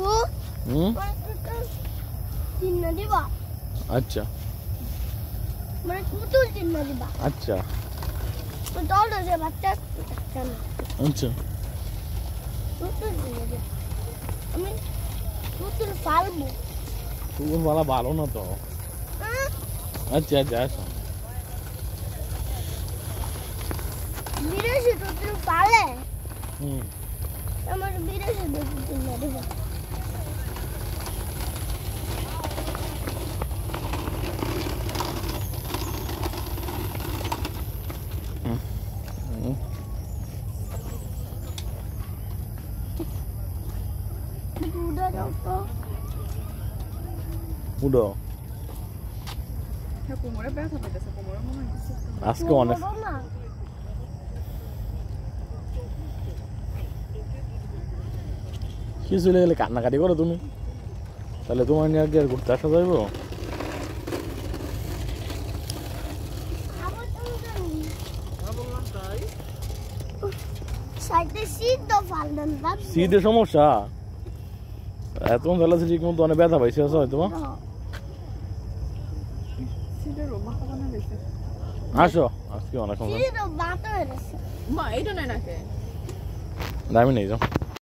চিহ্ন দিবা আচ্ছা মানে পুতুল চিহ্ন দিবা আচ্ছা দৌড় যে বাচ্চা আচ্ছা পুতুল চিহ্ন দিবা আমি পুতুল পালবো পুতুল পালা ভালো না তো আচ্ছা আচ্ছা আসো বিদেশি পুতুল পালে হুম আমার বিদেশি পুতুল চিহ্ন দিবা উডো কোমরে ব্যথা পেতেছে কোমরে মনে হচ্ছে আজকে অনেক কি চলে গেলে কান্নাকাটি করো তুমি তাহলে তোমার নিয়ে আগে আর ঘুরতে আসা যাইবো শীতের সমস্যা এত বেলা ঠিক মতো অনেক ব্যথা পাইছে হয়তো আসো আজকে অনেক সময় মা এইটা নাই নাকি দামি নেই যাও